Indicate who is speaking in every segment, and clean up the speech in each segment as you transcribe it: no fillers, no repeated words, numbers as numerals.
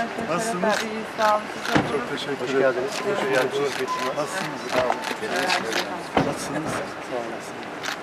Speaker 1: Nasılsınız?
Speaker 2: İyi, sağ olun.
Speaker 1: Çok teşekkür ederim.
Speaker 3: Hoş geldiniz. Hoş geldiniz.
Speaker 1: Nasılsınız? Sağ olun. Nasılsınız? Sağ olasın.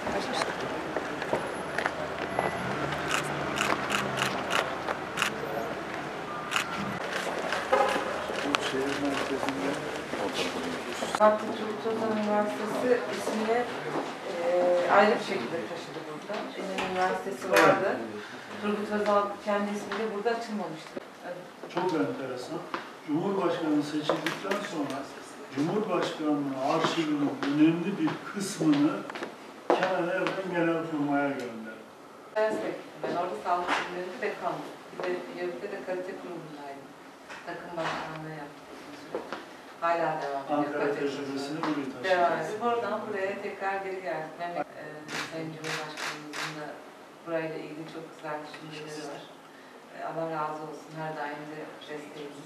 Speaker 1: Bu şehir merkezinde
Speaker 2: Fatih Turgut Özal Üniversitesi ismini ayrı bir şekilde taşıdı burada. Üniversitesi vardı. Turgut Özal kendi ismiyle burada açılmamıştı. Evet.
Speaker 1: çok enteresan. Cumhurbaşkanı seçildikten sonra Cumhurbaşkanlığı arşivinin önemli bir kısmını Kenan Evren Genelkurmay'a gönderdi.
Speaker 2: Ben orada sağlık bilimlerinde dekandım. Bir de Yörük'te de kalite kurumundaydım. Takım başkanlığı yaptım. Hala devam ediyor.
Speaker 1: Ankara tecrübesini buraya taşıdı.
Speaker 2: Devam ediyor. Buradan buraya tekrar geri geldik. Sayın Cumhurbaşkanımızın da burayla ilgili çok güzel düşünceleri var. Allah razı olsun. Her daim de desteğimiz.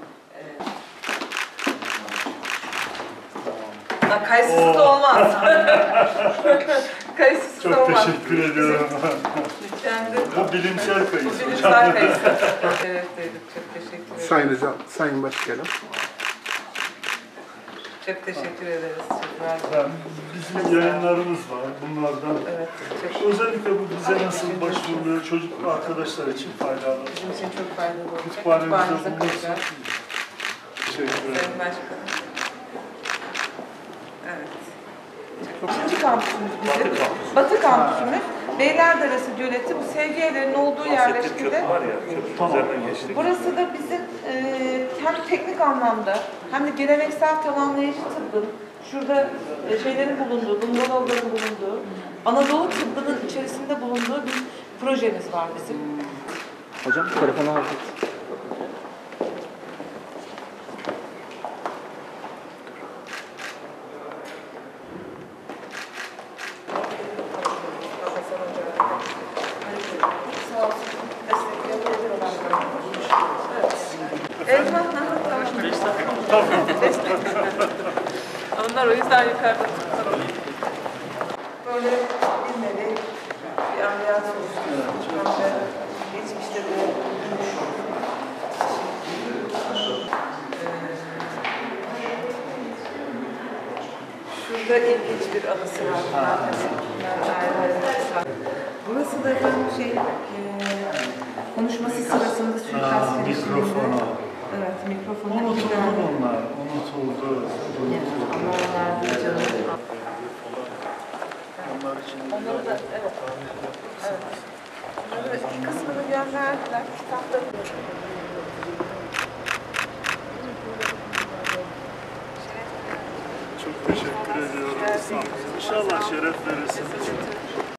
Speaker 2: Kayısısız olmaz. Kayısısız
Speaker 1: Çok
Speaker 2: olmaz.
Speaker 1: teşekkür ediyorum. Bu bilimsel kayısı.
Speaker 2: Bilimsel kayısı. Evet dedik. Çok teşekkür ederiz.
Speaker 3: Sayın Hocam, Sayın Başkanım.
Speaker 2: Çok teşekkür ederiz. Çok razı
Speaker 1: Yani bizim yayınlarımız var. Bunlardan
Speaker 2: Evet. Çok
Speaker 1: özellikle bu bize nasıl başvuruluyor çocuk arkadaşlar için faydalı.
Speaker 2: bizim için çok faydalı olacak.
Speaker 1: Kütüphanemizde
Speaker 2: Kütüphanemize
Speaker 1: bulunursa
Speaker 2: koyacağız.
Speaker 1: teşekkür ederim.
Speaker 2: Sayın Başkanım. Evet. İkinci kampüsümüz bizim. Batı kampüsümüz. Beylerderesi Göleti, bu sevgililerin olduğu yerleşkede. Burası da bizim hem teknik anlamda hem de geleneksel tamamlayıcı tıbbın, şurada şeylerin bulunduğu, bungalovların bulunduğu, Anadolu tıbbının içerisinde bulunduğu bir projemiz var bizim.
Speaker 3: Hocam, telefonu aldık.
Speaker 2: Sağ olsun. Destekleyebiliyorlar. Evet. Tamam. 5 dakika. Onlar o yüzden yukarıda tutalım. Böyle bilmedi bir ameliyat olmuş. Geçmişte de şurada ilginç bir anısı var. Burası da efendim konuşması sırasında suikast
Speaker 1: Mikrofonu.
Speaker 2: Evet, mikrofonu.
Speaker 1: Unutuldu bunlar. Unutuldu.
Speaker 2: Allah verdi canım.
Speaker 1: Onlar için
Speaker 2: Onları da, evet. Evet. Onları iki kısmını gönderdiler, kitapları.
Speaker 1: çok teşekkür ediyorum. İnşallah şeref verirsiniz.